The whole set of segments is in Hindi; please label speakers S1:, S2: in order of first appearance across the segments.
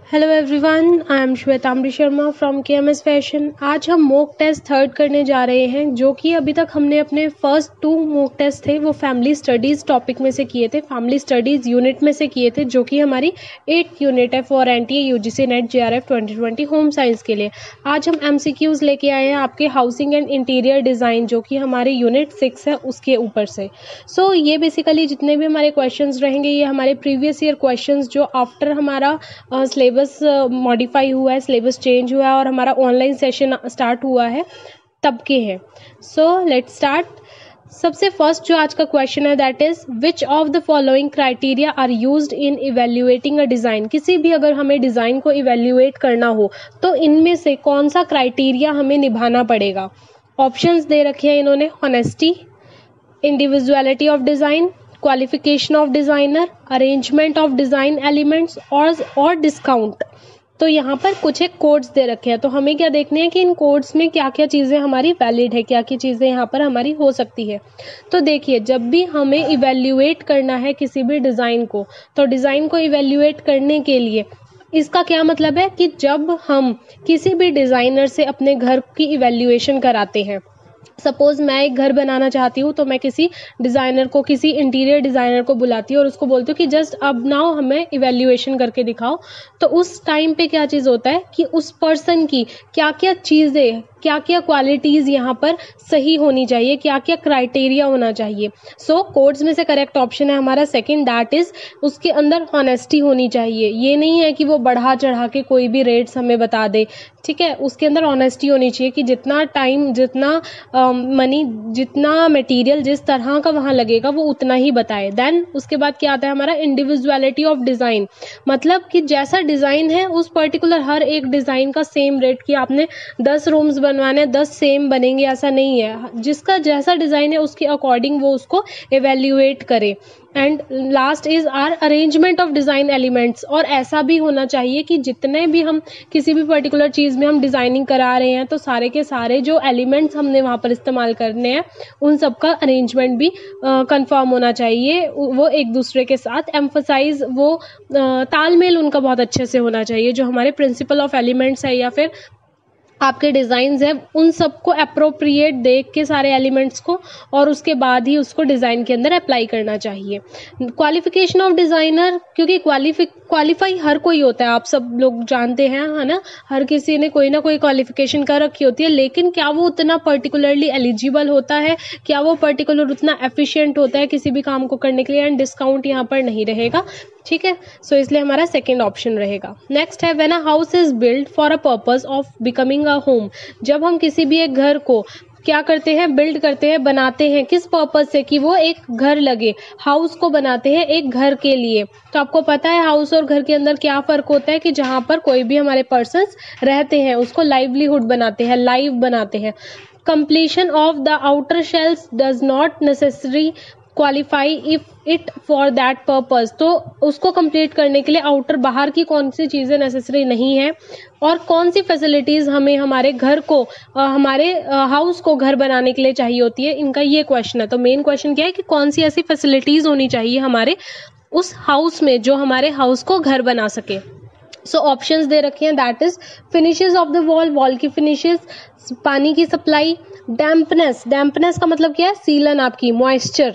S1: Hello everyone, I am Shwetambari Sharma from KMS fashion. आज हम मॉक टेस्ट थर्ड करने जा रहे हैं, जो कि अभी तक हमने अपने फर्स्ट 2 मॉक टेस्ट थे वो फैमिली स्टडीज़ टॉपिक में से किए थे, फैमिली स्टडीज़ यूनिट में से किए थे, जो कि हमारी 8th यूनिट है for NTA UGC NET JRF 2020 home science के लिए। आज हम एमसीक्यूज़ लेके आए हैं आपके हाउसिंग एंड इंटीरियर डिज़ाइन, जो कि हमारे यूनिट 6 है उसके ऊपर से। सो ये बेसिकली जितने भी हमारे क्वेश्चंस रहेंगे ये हमारे प्रीवियस ईयर क्वेश्चंस जो आफ्टर हमारा सिलेबस मॉडिफाई हुआ है, सिलेबस चेंज हुआ है और हमारा ऑनलाइन सेशन स्टार्ट हुआ है तब के हैं। So let's start. सबसे फर्स्ट जो आज का क्वेश्चन है that is which of the following criteria are used in evaluating a design. किसी भी अगर हमें डिज़ाइन को इवेल्युएट करना हो तो इनमें से कौन सा क्राइटेरिया हमें निभाना पड़ेगा। ऑप्शंस दे रखे हैं इन्होंने, honesty, individuality of design, qualification of designer, arrangement of design elements और डिस्काउंट। तो यहाँ पर कुछ एक कोड्स दे रखे हैं, तो हमें क्या देखने हैं कि इन कोड्स में क्या क्या चीज़ें हमारी वैलिड है, क्या क्या चीज़ें यहाँ पर हमारी हो सकती है। तो देखिए, जब भी हमें इवेल्युएट करना है किसी भी डिज़ाइन को, तो डिज़ाइन को इवेल्युएट करने के लिए इसका क्या मतलब है कि जब हम किसी भी डिज़ाइनर से अपने घर की इवेल्युएशन कराते हैं, सपोज मैं एक घर बनाना चाहती हूँ तो मैं किसी डिज़ाइनर को, किसी इंटीरियर डिज़ाइनर को बुलाती हूँ और उसको बोलती हूँ कि जस्ट अब नाउ हमें इवेल्युएशन करके दिखाओ। तो उस टाइम पे क्या चीज़ होता है कि उस पर्सन की क्या क्या चीज़ें, क्या क्या क्वालिटीज़ यहाँ पर सही होनी चाहिए, क्या क्या क्राइटेरिया होना चाहिए। सो कोड्स में से करेक्ट ऑप्शन है हमारा सेकंड, दैट इज़ उसके अंदर ऑनेस्टी होनी चाहिए। ये नहीं है कि वो बढ़ा चढ़ा के कोई भी रेट्स हमें बता दे, ठीक है। उसके अंदर ऑनेस्टी होनी चाहिए कि जितना टाइम, जितना मनी, जितना मटेरियल जिस तरह का वहाँ लगेगा वो उतना ही बताए। देन उसके बाद क्या आता है हमारा इंडिविजुअलिटी ऑफ डिज़ाइन, मतलब कि जैसा डिज़ाइन है उस पर्टिकुलर हर एक डिज़ाइन का सेम रेट, कि आपने 10 रूम्स बनवाने 10 सेम बनेंगे ऐसा नहीं है। जिसका जैसा डिज़ाइन है उसके अकॉर्डिंग वो उसको एवेल्युएट करे। And last is are arrangement of design elements, और ऐसा भी होना चाहिए कि जितने भी हम किसी भी पर्टिकुलर चीज़ में हम डिज़ाइनिंग करा रहे हैं तो सारे के सारे जो एलिमेंट्स हमने वहाँ पर इस्तेमाल करने हैं उन सब का अरेंजमेंट भी कंफर्म होना चाहिए। वो एक दूसरे के साथ एम्फसाइज, वो तालमेल उनका बहुत अच्छे से होना चाहिए। जो हमारे प्रिंसिपल ऑफ एलिमेंट्स है या फिर आपके डिज़ाइंस है उन सबको अप्रोप्रिएट देख के सारे एलिमेंट्स को, और उसके बाद ही उसको डिज़ाइन के अंदर अप्लाई करना चाहिए। क्वालिफिकेशन ऑफ डिज़ाइनर, क्योंकि क्वालिफाई हर कोई होता है, आप सब लोग जानते हैं, है ना। हर किसी ने कोई ना कोई क्वालिफिकेशन कर रखी होती है, लेकिन क्या वो उतना पर्टिकुलरली एलिजिबल होता है, क्या वो पर्टिकुलर उतना एफिशिएंट होता है किसी भी काम को करने के लिए। एंड डिस्काउंट यहाँ पर नहीं रहेगा, ठीक है। सो इसलिए हमारा सेकेंड ऑप्शन रहेगा। नेक्स्ट है when a house is build for a purpose of becoming a home. जब हम किसी भी एक घर को क्या करते हैं, बिल्ड करते हैं, बनाते हैं, किस पर्पस से, कि वो एक घर लगे। हाउस को बनाते हैं एक घर के लिए। तो आपको पता है हाउस और घर के अंदर क्या फ़र्क होता है कि जहाँ पर कोई भी हमारे पर्सन्स रहते हैं उसको लाइवलीहुड बनाते हैं, लाइव बनाते हैं। Completion of the outer shells does not necessary qualify if it for that purpose. तो उसको कंप्लीट करने के लिए आउटर, बाहर की कौन सी चीज़ें नेसेसरी नहीं है और कौन सी फैसिलिटीज़ हमें हमारे घर को, हमारे हाउस को घर बनाने के लिए चाहिए होती है, इनका ये क्वेश्चन है। तो मेन क्वेश्चन क्या है कि कौन सी ऐसी फैसिलिटीज़ होनी चाहिए हमारे उस हाउस में जो हमारे हाउस को घर बना सके। सो ऑप्शंस दे रखे हैं, that is finishes of the wall, wall की फिनिशेस, पानी की सप्लाई, डैम्पनेस, डैम्पनेस का मतलब क्या है, सीलन आपकी, moisture,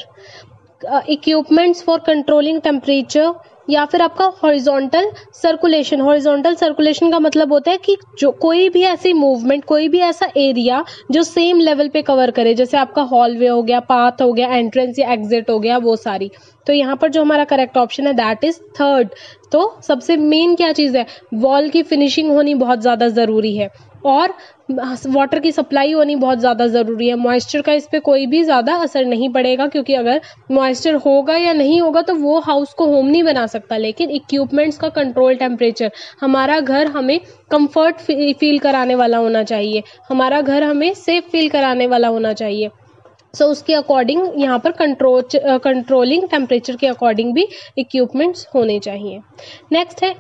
S1: equipments for controlling temperature, या फिर आपका हॉरिजॉन्टल सर्कुलेशन। हॉरिजॉन्टल सर्कुलेशन का मतलब होता है कि जो कोई भी ऐसी मूवमेंट, कोई भी ऐसा एरिया जो सेम लेवल पे कवर करे, जैसे आपका हॉलवे हो गया, पाथ हो गया, एंट्रेंस या एग्जिट हो गया, वो सारी। तो यहाँ पर जो हमारा करेक्ट ऑप्शन है दैट इज थर्ड। तो सबसे मेन क्या चीज़ है, वॉल की फिनिशिंग होनी बहुत ज़्यादा ज़रूरी है और वाटर की सप्लाई होनी बहुत ज़्यादा ज़रूरी है। मॉइस्चर का इस पर कोई भी ज़्यादा असर नहीं पड़ेगा, क्योंकि अगर मॉइस्चर होगा या नहीं होगा तो वो हाउस को होम नहीं बना सकता। लेकिन इक्विपमेंट्स का कंट्रोल टेम्परेचर, हमारा घर हमें कंफर्ट फील कराने वाला होना चाहिए, हमारा घर हमें सेफ फील कराने वाला होना चाहिए। सो उसके अकॉर्डिंग यहाँ पर कंट्रोलिंग टेम्परेचर के अकॉर्डिंग भी इक्विपमेंट्स होने चाहिए। नेक्स्ट है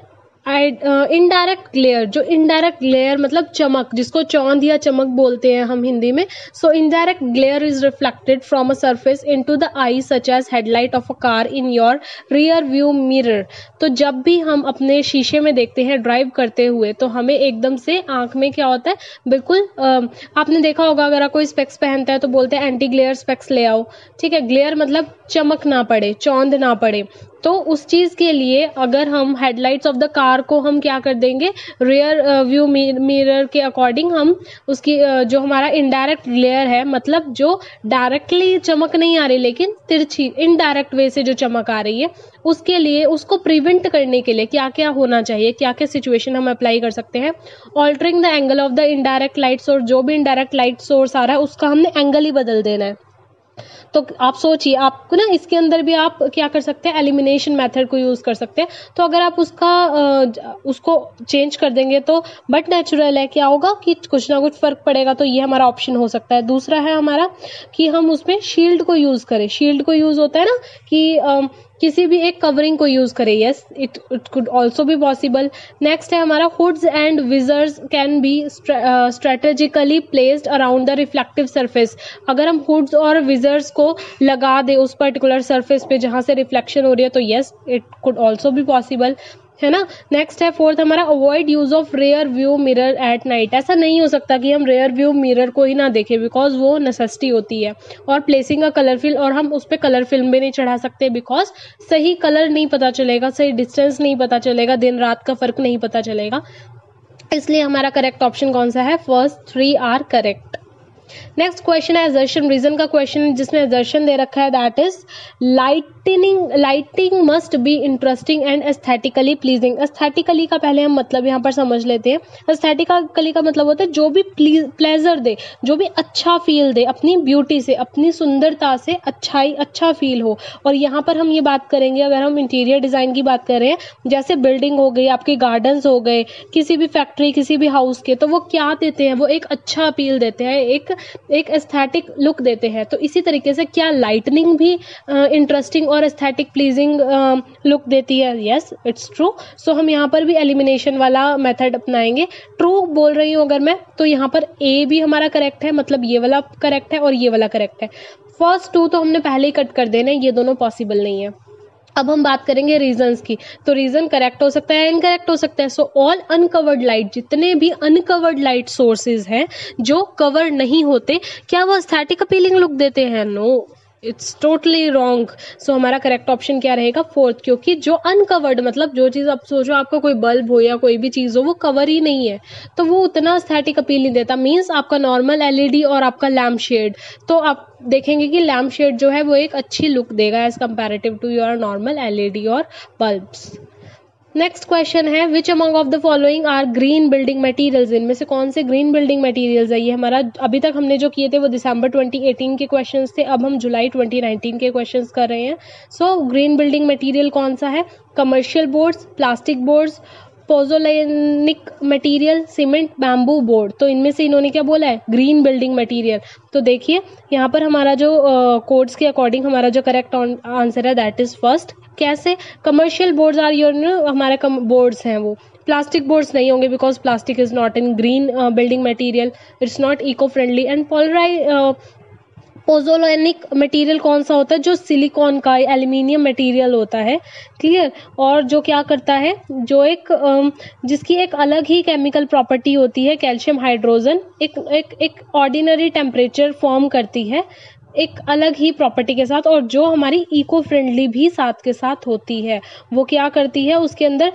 S1: इनडायरेक्ट ग्लेयर, जो इनडायरेक्ट ग्लेयर मतलब चमक, जिसको चौंध या चमक बोलते हैं हम हिंदी में. So indirect glare is reflected from a surface into the eye such as headlight of a car in your rear view mirror. तो जब भी हम अपने शीशे में देखते हैं ड्राइव करते हुए, तो हमें एकदम से आंख में क्या होता है, बिल्कुल आपने देखा होगा अगर आप कोई स्पेक्स पहनता है तो बोलते हैं एंटी ग्लेयर स्पेक्स ले आओ. ठीक है, ग्लेयर मतलब चमक ना पड़े, चौंध ना पड़े. तो उस चीज के लिए अगर हम हेडलाइट्स ऑफ द कार को हम क्या कर देंगे, रियर व्यू मिरर के अकॉर्डिंग हम उसकी जो हमारा इनडायरेक्ट ग्लेयर है, मतलब जो डायरेक्टली चमक नहीं आ रही लेकिन तिरछी इनडायरेक्ट वे से जो चमक आ रही है, उसके लिए उसको प्रिवेंट करने के लिए क्या क्या होना चाहिए, क्या क्या सिचुएशन हम अप्लाई कर सकते हैं. Altering the angle of the indirect light source, जो भी इनडायरेक्ट लाइट सोर्स आ रहा है उसका हमने एंगल ही बदल देना है. तो आप सोचिए, आपको ना इसके अंदर भी आप क्या कर सकते हैं, एलिमिनेशन मेथड को यूज कर सकते हैं. तो अगर आप उसको चेंज कर देंगे तो बट नेचुरल है, क्या होगा कि कुछ ना कुछ फर्क पड़ेगा. तो ये हमारा ऑप्शन हो सकता है. दूसरा है हमारा कि हम उसमें शील्ड को यूज करें. शील्ड को यूज होता है ना कि किसी भी एक कवरिंग को यूज करें. Yes, it could also be possible. Next है हमारा hoods and visors can be strategically placed around the reflective surface. अगर हम हुड्स और विजर्स को लगा दे उस पर्टिकुलर सरफेस पे जहां से रिफ्लेक्शन हो रही है, तो yes, it could also be possible, है ना. नेक्स्ट है फोर्थ हमारा avoid use of rear view mirror at night. ऐसा नहीं हो सकता कि हम रेयर व्यू मिरर को ही ना देखें, बिकॉज वो नेसेसिटी होती है. और प्लेसिंग अ कलर फिल्म, और हम उस पर कलर फिल्म भी नहीं चढ़ा सकते, बिकॉज सही कलर नहीं पता चलेगा, सही डिस्टेंस नहीं पता चलेगा, दिन रात का फर्क नहीं पता चलेगा. इसलिए हमारा करेक्ट ऑप्शन कौन सा है, first 3 are correct. Next question है असर्शन रीजन का क्वेश्चन, जिसमें असर्शन दे रखा है that is lighting must be interesting and aesthetically pleasing. Aesthetically का पहले हम मतलब यहाँ पर समझ लेते हैं. एस्थेटिकली का मतलब होता है जो भी प्लेजर दे, जो भी अच्छा फील दे, अपनी ब्यूटी से, अपनी सुंदरता से अच्छा फील हो. और यहाँ पर हम ये बात करेंगे, अगर हम इंटीरियर डिजाइन की बात कर रहे हैं, जैसे बिल्डिंग हो गई, आपके गार्डन्स हो गए, किसी भी फैक्ट्री, किसी भी हाउस के, तो वो क्या देते हैं, वो एक अच्छा अपील देते हैं, एक एस्थेटिक लुक देते हैं. तो इसी तरीके से क्या लाइटनिंग भी इंटरेस्टिंग और एस्थेटिक प्लीजिंग लुक देती है? Yes, it's true. सो हम यहाँ पर भी एलिमिनेशन वाला मेथड अपनाएंगे. ट्रू बोल रही हूँ अगर मैं, तो यहाँ पर ए भी हमारा करेक्ट है, मतलब ये वाला करेक्ट है और ये वाला करेक्ट है. फर्स्ट 2 तो हमने पहले ही कट कर देना, ये दोनों पॉसिबल नहीं है. अब हम बात करेंगे रीजंस की. तो रीजन करेक्ट हो सकता है, इनकरेक्ट हो सकता है. सो ऑल अनकवर्ड लाइट, जितने भी अनकवर्ड लाइट सोर्सेज हैं जो कवर नहीं होते, क्या वो एस्थेटिक अपीलिंग लुक देते हैं? No, it's totally wrong. So हमारा करेक्ट ऑप्शन क्या रहेगा, फोर्थ. क्योंकि जो अनकवर्ड मतलब जो चीज, आप सोचो आपका कोई बल्ब हो या कोई भी चीज हो, वो कवर ही नहीं है, तो वो उतना एस्थेटिक अपील नहीं देता. मीन्स आपका नॉर्मल एलईडी और आपका लैम्प शेड, तो आप देखेंगे कि लैम्प शेड जो है वो एक अच्छी लुक देगा as comparative to your normal LED और बल्ब्स. नेक्स्ट क्वेश्चन है which among of the following are green building materials. इनमें से कौन से ग्रीन बिल्डिंग मटेरियल्स है? ये हमारा अभी तक हमने जो किए थे वो दिसंबर 2018 के क्वेश्चंस थे, अब हम जुलाई 2019 के क्वेश्चंस कर रहे हैं. सो ग्रीन बिल्डिंग मटेरियल कौन सा है? Commercial boards, plastic boards, pozzolanic material, cement, bamboo board. तो इनमें से इन्होंने क्या बोला है, ग्रीन बिल्डिंग मटेरियल. तो देखिए यहाँ पर हमारा जो कोड्स के अकॉर्डिंग हमारा जो करेक्ट आंसर है दैट इज फर्स्ट. कैसे? कमर्शियल बोर्ड्स आर योर, हमारे बोर्ड्स हैं वो. प्लास्टिक बोर्ड्स नहीं होंगे because plastic is not in green building material, it's not eco friendly. And pozzolanic material कौन सा होता है? जो सिलिकॉन का एल्यूमिनियम मटेरियल होता है. क्लियर? और जो क्या करता है, जो एक जिसकी एक अलग ही केमिकल प्रॉपर्टी होती है, कैल्शियम हाइड्रोजन, एक ऑर्डिनरी टेम्परेचर फॉर्म करती है एक अलग ही प्रॉपर्टी के साथ, और जो हमारी इको फ्रेंडली भी साथ के साथ होती है. वो क्या करती है, उसके अंदर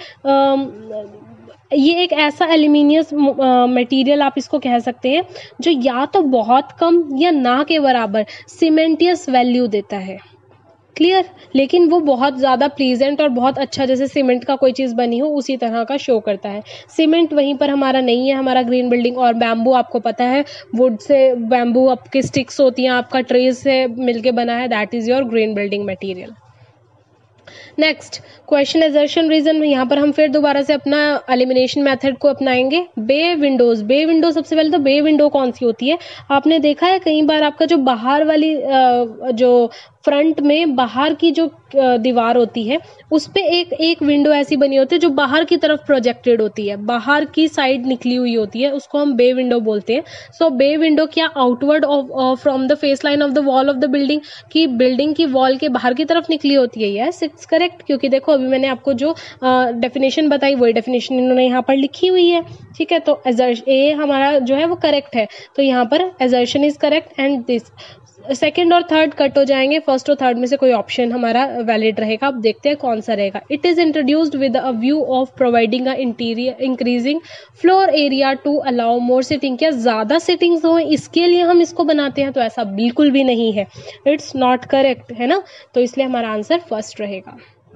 S1: ये एक ऐसा एल्यूमिनियस मटेरियल आप इसको कह सकते हैं जो या तो बहुत कम या ना के बराबर सीमेंटियस वैल्यू देता है. क्लियर? लेकिन वो बहुत ज़्यादा प्लीजेंट और बहुत अच्छा, जैसे सीमेंट का कोई चीज़ बनी हो उसी तरह का शो करता है. सीमेंट वहीं पर हमारा नहीं है, हमारा ग्रीन बिल्डिंग. और बैम्बू आपको पता है, वुड से बैम्बू आपकी स्टिक्स होती हैं, आपका ट्रीज से मिलके बना है, that is your green building material. Next question assertion reason में यहाँ पर हम फिर दोबारा से अपना एलिमिनेशन मेथड को अपनाएंगे. बे विंडोज. बे विंडो, सबसे पहले तो बे विंडो कौन सी होती है? आपने देखा है कई बार आपका जो बाहर वाली जो फ्रंट में बाहर की जो दीवार होती है उस पे एक विंडो ऐसी बनी होती है जो बाहर की तरफ प्रोजेक्टेड होती है, बाहर की साइड निकली हुई होती है, उसको हम बे विंडो बोलते हैं। सो बे विंडो क्या outward from the face line of the wall of the building, की बिल्डिंग की वॉल के बाहर की तरफ निकली होती है। यस इट्स करेक्ट, क्योंकि देखो अभी मैंने आपको जो डेफिनेशन बताई वही डेफिनेशन इन्होंने यहाँ पर लिखी हुई है। ठीक है, तो ए हमारा जो है वो करेक्ट है, तो यहाँ पर assertion is correct and this. Second और थर्ड कट हो जाएंगे, फर्स्ट और थर्ड में से कोई ऑप्शन हमारा वैलिड रहेगा। अब देखते हैं कौन सा रहेगा। It is introduced with a view of providing a interior increasing floor area to allow more sitting. क्या ज्यादा सिटिंग्स हो इसके लिए हम इसको बनाते हैं? तो ऐसा बिल्कुल भी नहीं है, इट्स नॉट करेक्ट, है ना। तो इसलिए हमारा आंसर फर्स्ट रहेगा।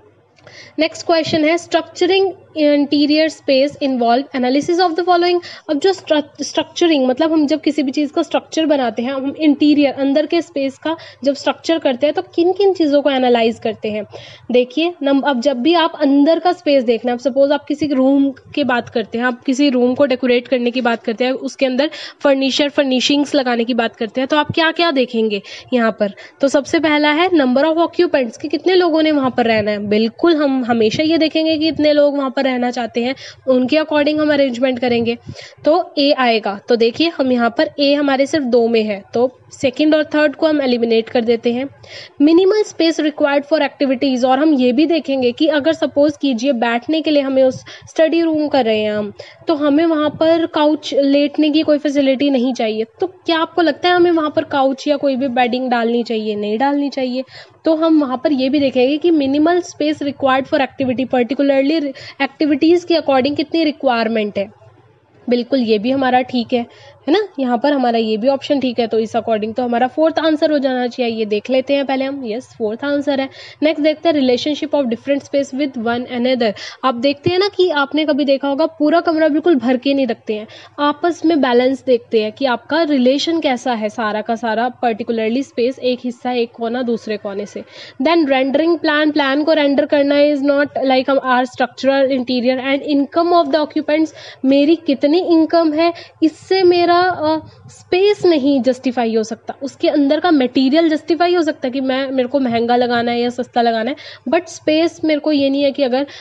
S1: नेक्स्ट क्वेश्चन है structuring interior space involve analysis of the following. अब जो स्ट्रक्चरिंग मतलब हम जब किसी भी चीज का स्ट्रक्चर बनाते हैं, हम इंटीरियर अंदर के स्पेस का जब स्ट्रक्चर करते हैं तो किन किन चीजों को एनालाइज करते हैं। देखिए अब जब भी आप अंदर का स्पेस देखना है, अब सपोज आप किसी रूम की बात करते हैं, आप किसी रूम को डेकोरेट करने की बात करते हैं, उसके अंदर फर्निशिंग्स लगाने की बात करते हैं, तो आप क्या क्या देखेंगे यहाँ पर? तो सबसे पहला है नंबर ऑफ ऑक्यूपेंट्स, कि कितने लोगों ने वहां पर रहना है। बिल्कुल हम हमेशा ये देखेंगे कि इतने लोग वहां पर रहना चाहते हैं, उनके अकॉर्डिंग हम अरेंजमेंट करेंगे, तो ए आएगा। तो देखिए हम यहाँ पर ए हमारे सिर्फ 2 में है, तो सेकंड और थर्ड को हम एलिमिनेट कर देते हैं। Minimal space required for activities, और हम ये भी देखेंगे कि अगर सपोज कीजिए बैठने के लिए हमें उस स्टडी रूम कर रहे हैं हम, तो हमें वहां पर काउच लेटने की कोई फैसिलिटी नहीं चाहिए। तो क्या आपको लगता है हमें वहां पर काउच या कोई भी बेडिंग डालनी चाहिए? नहीं डालनी चाहिए। तो हम वहां पर ये भी देखेंगे कि minimal space required for activity, particularly activities के अकॉर्डिंग कितनी रिक्वायरमेंट है। बिल्कुल ये भी हमारा ठीक है ना, यहाँ पर हमारा ये भी ऑप्शन ठीक है, तो इस अकॉर्डिंग तो हमारा फोर्थ आंसर हो जाना चाहिए। ये देख लेते हैं पहले हम, यस फोर्थ आंसर है। नेक्स्ट देखते हैं relationship of different space with one another. आप देखते हैं ना कि आपने कभी देखा होगा पूरा कमरा बिल्कुल भर के नहीं रखते हैं, आपस में बैलेंस देखते हैं कि आपका रिलेशन कैसा है, सारा का सारा पर्टिकुलरली स्पेस, एक हिस्सा एक कोना दूसरे कोने से। देन रेंडरिंग प्लान को रेंडर करना is not like are structural interior and income of the occupants. मेरी कितनी इनकम है इससे मेरा स्पेस नहीं जस्टिफाई हो सकता, उसके अंदर का मटेरियल जस्टिफाई हो सकता है कि मेरे को महंगा लगाना है या सस्ता लगाना है, बट स्पेस मेरे को ये नहीं है कि अगर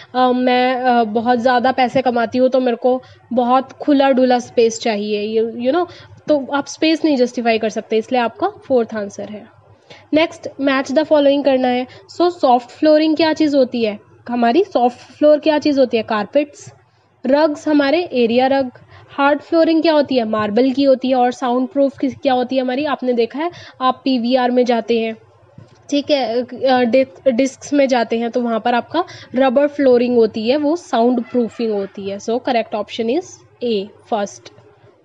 S1: मैं बहुत ज़्यादा पैसे कमाती हूँ तो मेरे को बहुत खुला डुला स्पेस चाहिए, यू नो, तो आप स्पेस नहीं जस्टिफाई कर सकते, इसलिए आपका फोर्थ आंसर है। नेक्स्ट मैच द फॉलोइंग करना है। सो सॉफ्ट फ्लोरिंग क्या चीज़ होती है हमारी? सॉफ्ट फ्लोर क्या चीज़ होती है? कारपेट्स। रग्स हमारे एरिया रग। हार्ड फ्लोरिंग क्या होती है? मार्बल की होती है। और साउंड प्रूफ क्या होती है हमारी? आपने देखा है आप पीवीआर में जाते हैं, ठीक है, डिस्क्स में जाते हैं, तो वहां पर आपका रबर फ्लोरिंग होती है, वो साउंड प्रूफिंग होती है। So correct option is A first.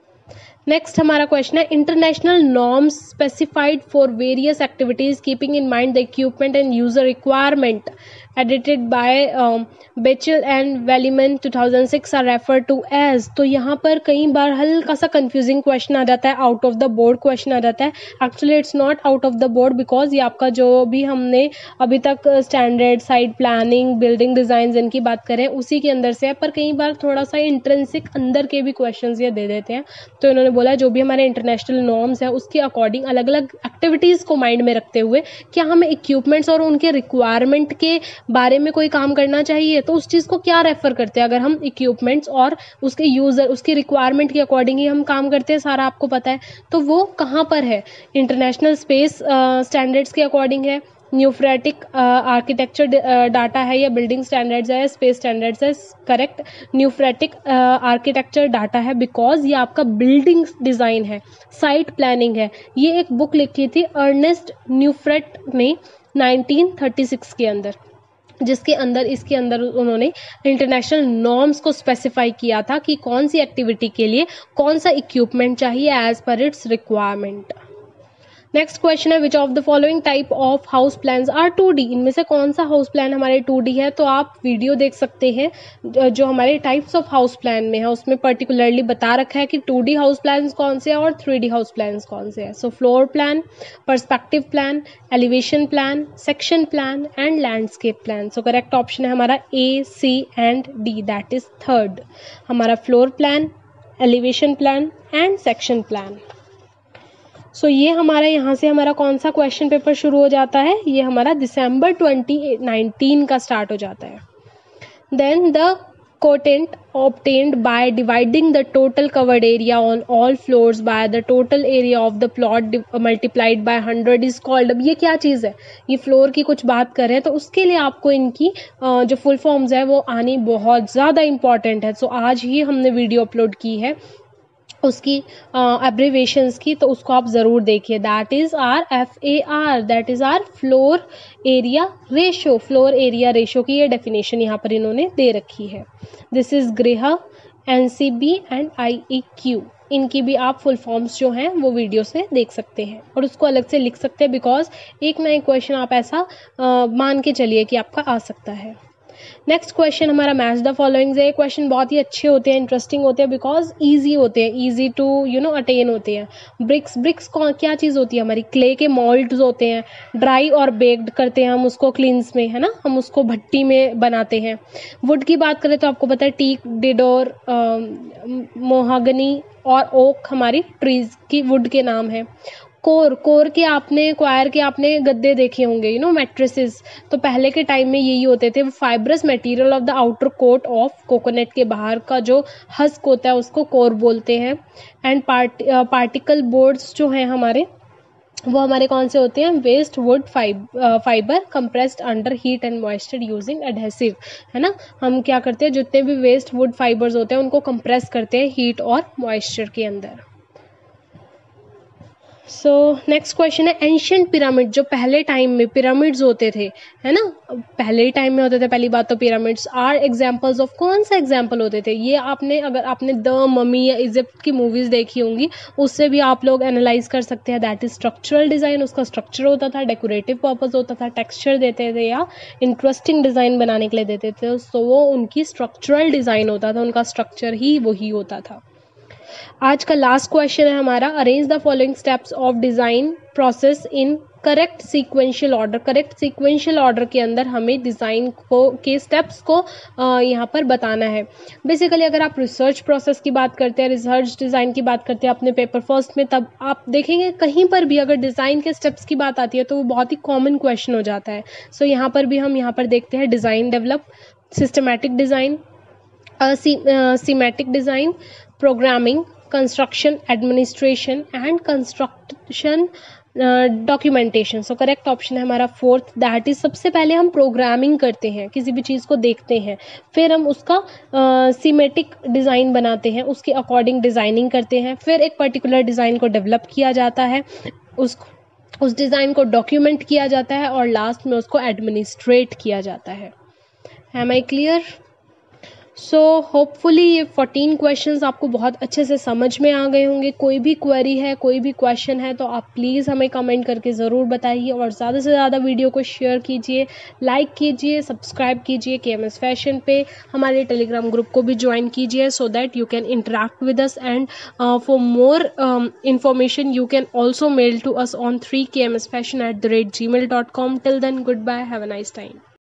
S1: Next हमारा क्वेश्चन है international norms specified for various activities keeping in mind the equipment and user requirement edited by Bechel and Wellyman 2006 are refer to as. तो यहाँ पर कई बार हल्का सा कंफ्यूजिंग क्वेश्चन आ जाता है, out of the board question आ जाता है। Actually it's not out of the board because ये आपका जो भी हमने अभी तक standard side planning building design इनकी बात करें उसी के अंदर से है, पर कई बार थोड़ा सा इंट्रिंसिक अंदर के भी क्वेश्चन ये दे देते हैं। तो इन्होंने बोला जो भी हमारे इंटरनेशनल नॉर्म्स है उसके अकॉर्डिंग अलग अलग एक्टिविटीज को माइंड में रखते हुए क्या हमें इक्विपमेंट्स और उनके रिक्वायरमेंट के बारे में कोई काम करना चाहिए, तो उस चीज को क्या रेफर करते हैं? अगर हम इक्विपमेंट्स और उसके यूजर उसकी रिक्वायरमेंट के अकॉर्डिंग ही हम काम करते हैं, सारा आपको पता है, तो वो कहाँ पर है? इंटरनेशनल स्पेस स्टैंडर्ड्स के अकॉर्डिंग है, न्यूफ्रेटिक आर्किटेक्चर डाटा है, या बिल्डिंग स्टैंडर्ड्स है, स्पेस स्टैंडर्ड्स है। करेक्ट, न्यूफ्रेटिक आर्किटेक्चर डाटा है बिकॉज ये आपका बिल्डिंग डिजाइन है, साइट प्लानिंग है। ये एक बुक लिखी थी अर्नेस्ट न्यूफ्रेट ने 1936 के अंदर, जिसके अंदर इसके अंदर उन्होंने इंटरनेशनल नॉर्म्स को स्पेसिफाई किया था कि कौन सी एक्टिविटी के लिए कौन सा इक्विपमेंट चाहिए as per it's requirement. Next question है which of the following type of house plans are 2D। इनमें से कौन सा हाउस प्लान हमारे 2D है? तो आप वीडियो देख सकते हैं जो हमारे टाइप्स ऑफ हाउस प्लान में है, उसमें पर्टिकुलरली बता रखा है कि 2D हाउस प्लान्स कौन से हैं और 3D हाउस प्लान्स कौन से हैं। So floor plan, perspective plan, elevation plan, section plan and landscape plan. So correct option है हमारा A, C and D, that is third. हमारा floor plan, elevation plan and section plan. So ये हमारा यहाँ से हमारा कौन सा क्वेश्चन पेपर शुरू हो जाता है, ये हमारा दिसंबर 2019 का स्टार्ट हो जाता है। Then the quotient obtained by dividing the total covered area on all floors by the total area of the plot multiplied by 100 is called। अब ये क्या चीज़ है, ये फ्लोर की कुछ बात कर रहे हैं, तो उसके लिए आपको इनकी जो फुल फॉर्म्स है वो आनी बहुत ज़्यादा इंपॉर्टेंट है। सो आज ही हमने वीडियो अपलोड की है उसकी एब्रीवेशंस की, तो उसको आप ज़रूर देखिए। That is are FAR, that is are floor area ratio. Floor area ratio की ये डेफिनेशन यहाँ पर इन्होंने दे रखी है। दिस इज़ गृह, NCB एंड IEQ। इनकी भी आप फुल फॉर्म्स जो हैं वो वीडियो से देख सकते हैं और उसको अलग से लिख सकते हैं, बिकॉज एक ना एक क्वेश्चन आप ऐसा मान के चलिए कि आपका आ सकता है। नेक्स्ट क्वेश्चन हमारा मैच द फॉलोइंग्स है। क्वेश्चन बहुत ही अच्छे होते हैं, इंटरेस्टिंग होते हैं, बिकॉज ईजी होते हैं, ईजी टू अटेन होते हैं। ब्रिक्स क्या चीज़ होती है हमारी, क्ले के मोल्ड्स होते हैं, ड्राई और बेक्ड करते हैं हम उसको क्लींस में, है ना, हम उसको भट्टी में बनाते हैं। वुड की बात करें तो आपको पता है टीक, डिडोर, मोहागनी और ओक हमारी ट्रीज की वुड के नाम है। कोर के आपने क्वायर के आपने गद्दे देखे होंगे, मैट्रेसेस, तो पहले के टाइम में यही होते थे। Fibrous material of the outer coat of coconut के बाहर का जो हस्क होता है उसको कोर बोलते हैं। एंड पार्टिकल बोर्ड्स जो हैं हमारे, वो हमारे कौन से होते हैं, waste wood fibre compressed under heat and moisture using adhesive, है ना। हम क्या करते हैं, जितने भी वेस्ट वुड फाइबर्स होते हैं उनको कंप्रेस करते हैं हीट और मॉइस्चर के अंदर। सो नेक्स्ट क्वेश्चन है एंशिएंट पिरामिड। जो पहले टाइम में पिरामिड्स होते थे, है ना, पहले टाइम में होते थे, पहली बात तो पिरामिड्स आर एग्जांपल्स ऑफ, कौन सा एग्जांपल होते थे ये आपने, अगर आपने द ममी या इजिप्ट की मूवीज देखी होंगी उससे भी आप लोग एनालाइज कर सकते हैं। दैट इज स्ट्रक्चरल डिजाइन, उसका स्ट्रक्चर होता था, डेकोरेटिव पर्पस होता था, टेक्सचर देते थे या इंटरेस्टिंग डिजाइन बनाने के लिए देते थे, सो वो उनकी स्ट्रक्चरल डिजाइन होता था, उनका स्ट्रक्चर ही वही होता था। आज का लास्ट क्वेश्चन है हमारा, arrange the following steps of design process in correct sequential order. Correct sequential order के अंदर हमें डिज़ाइन के स्टेप्स को यहाँ पर बताना है। बेसिकली अगर आप रिसर्च प्रोसेस की बात करते हैं, रिसर्च डिज़ाइन की बात करते हैं अपने पेपर फर्स्ट में, तब आप देखेंगे कहीं पर भी अगर डिज़ाइन के स्टेप्स की बात आती है तो वो बहुत ही कॉमन क्वेश्चन हो जाता है। सो यहाँ पर भी हम यहाँ पर देखते हैं design develop, systematic design, schematic design, programming, construction, administration and construction documentation. So correct option है हमारा फोर्थ, दैट इज सबसे पहले हम प्रोग्रामिंग करते हैं, किसी भी चीज़ को देखते हैं, फिर हम उसका सीमेटिक डिज़ाइन बनाते हैं, उसके अकॉर्डिंग डिज़ाइनिंग करते हैं, फिर एक पर्टिकुलर डिज़ाइन को डेवलप किया जाता है, उस डिज़ाइन को डॉक्यूमेंट किया जाता है और लास्ट में उसको एडमिनिस्ट्रेट किया जाता है। Am I clear? So hopefully ये 14 क्वेश्चंस आपको बहुत अच्छे से समझ में आ गए होंगे। कोई भी क्वेरी है, कोई भी क्वेश्चन है तो आप प्लीज़ हमें कमेंट करके ज़रूर बताइए और ज़्यादा से ज़्यादा वीडियो को शेयर कीजिए, लाइक कीजिए, सब्सक्राइब कीजिए KMS फैशन पे, हमारे टेलीग्राम ग्रुप को भी ज्वाइन कीजिए so that you can interact with us and for more information you can also mail to us on 3kmsfashion@gmail.com. Till then, goodbye, have a nice time.